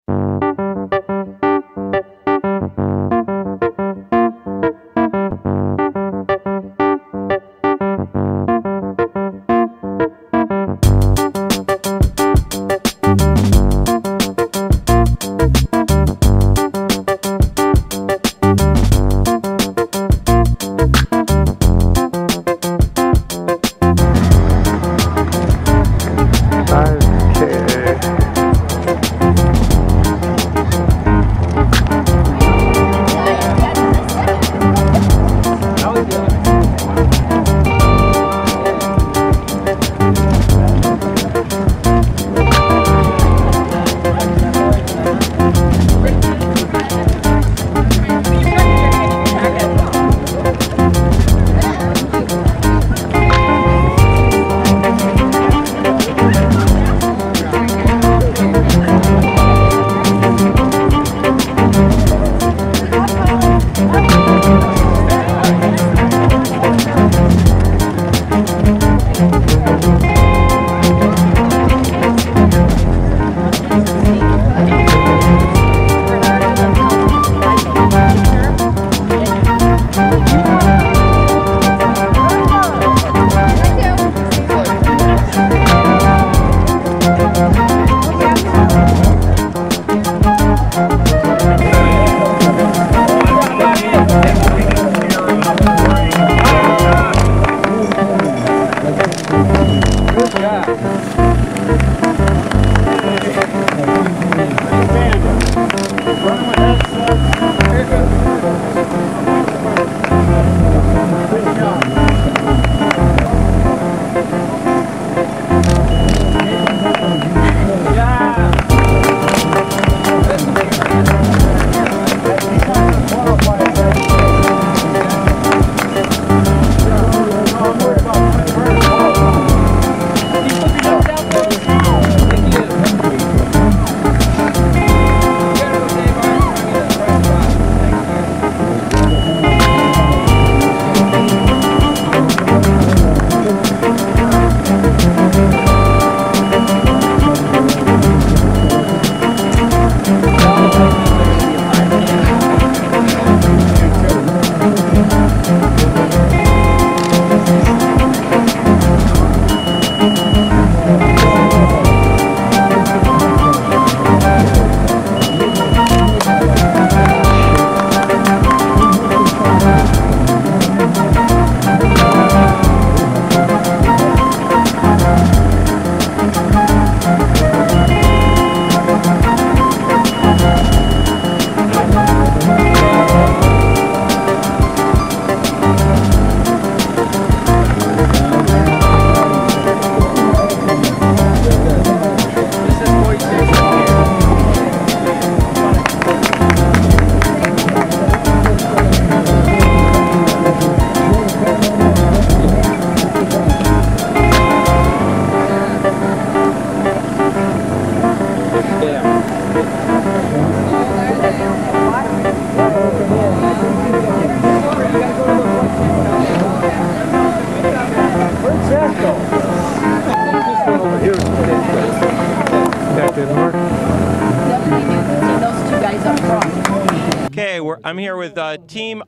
Okay, I'm here with Team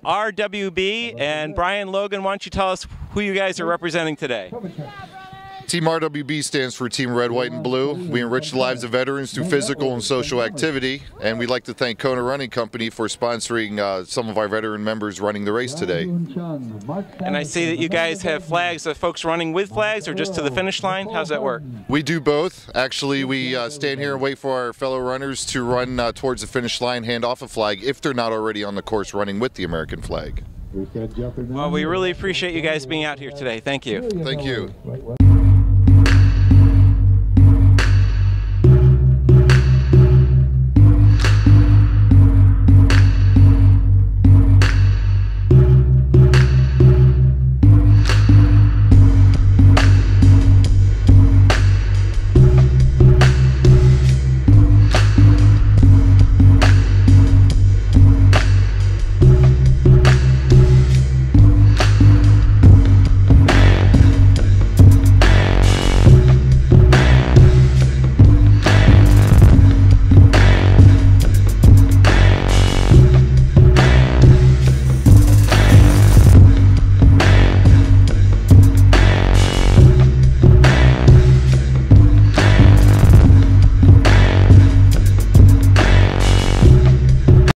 RWB, and Brian Logan, why don't you tell us who you guys are representing today? Team RWB stands for Team Red, White, and Blue. We enrich the lives of veterans through physical and social activity, and we'd like to thank Kona Running Company for sponsoring some of our veteran members running the race today. And I see that you guys have flags. Are folks running with flags or just to the finish line? How's that work? We do both. Actually, we stand here and wait for our fellow runners to run towards the finish line, hand off a flag if they're not already on the course running with the American flag. Well, we really appreciate you guys being out here today. Thank you. Thank you.